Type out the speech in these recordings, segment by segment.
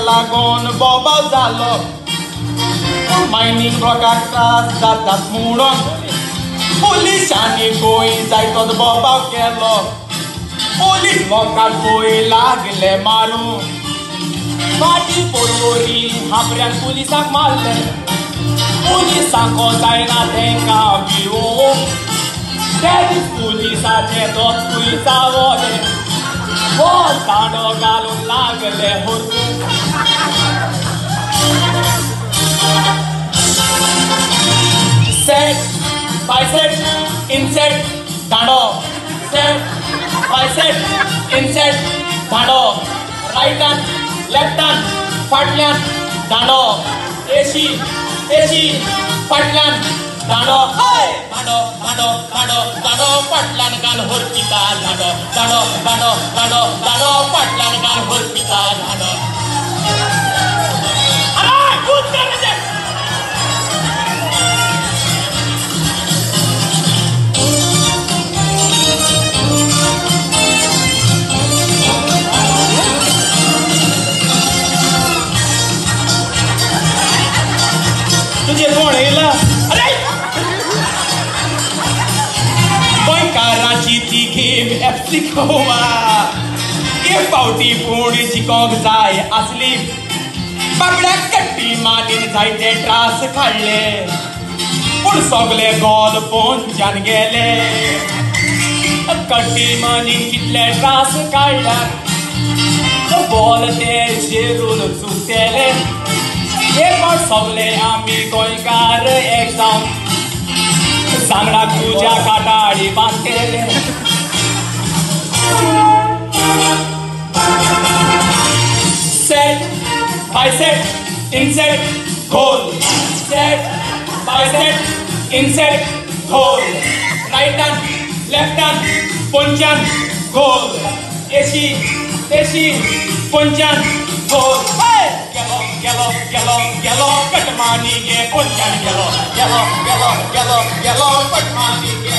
लागून बोबाव जालो मायनींग रोगाक त्रास जातात म्हणून पुलिसांनी गोंय जायतोच बोबाव केलो पोलीस लोकांक गोंय लागले मारूंक फाटी पोरवोरी हाबऱ्यान पुलिसाक मारले पुलिसांको जायना तेंका भिवूंक त्या दीस पुलिसाचे दोतूय चावले हो तांडो घालून लागले हुरपूंक सेट बाय सेट इनसेट दांडो सेट बाय सेट इनसेट दांडो रायटान लेफ्टान फाटल्यान दांडो एशी एशी फाटल्यान दांडो दांडो दांडो दांडो दांडो फाटल्यान घाल हुरपिता दांडो दांडो दांडो दांडो दांडो फाटल्यान घाल हुरपिता दांडो अरे कूद कर रे तुझे कोण येला अरे गोंयकारांची ती गेम एफसी गोवा हे फावटी पूण जिखोंक जाय आसली बाबड्याक कट्टी मानीन जायते त्रास काडले पूण सगळे गोल पोंच्यान गेले कट्टी मानीन कितले त्रास काडल्यात बॉल ते झेरून चुकतेले एक और सगळे आम्ही गोंयकार एक जावन सांगडाक तुज्या काटाळी बांदलेले सेट बाय सेट इनसेट गोल सेट बाय सेट इनसेट गोल रायटान लेफ्टान पंचान गोल एशी एशी पंचान गोल गेलो गेलो गेलो गेलो कटमानी गे पंचान गेलो गेलो गेलो गेलो गेलो कटमानी गे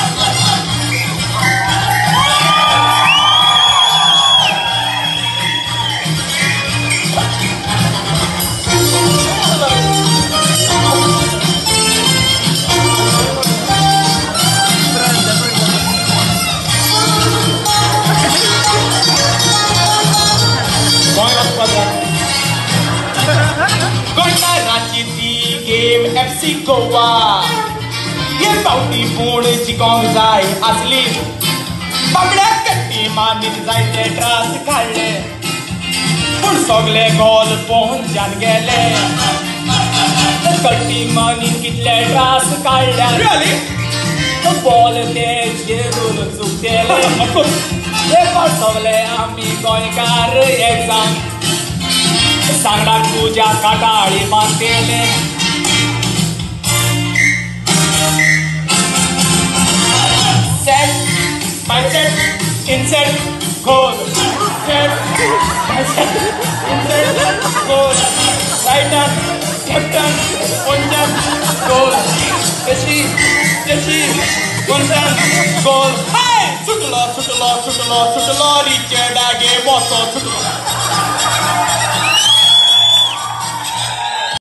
गोंयकारांची ती गेम एफसी गोवा हे फावटी पूण जिखोंक जाय आसली बाबड्याक कट्टी मानीन जायते त्रास काडले पूण सगळे गोल पोंच्यान गेले कट्टी मानीन कितले त्रास काडले बॉल ते झेरून चुकतेले हे फावट सगळे आमी गोंयकार एक जावन सांगडाक तुज्या काटाळी बांदलेले सेट बाय सेट इनसेट गोल सेट बाय सेट इनसेट गोल रायटान लेफ्टान पंचान गोल एशी एशी पंचान गोल सुटलो सुटलो सुटलो सुटलो रिचर्डागे बोसो सुटलो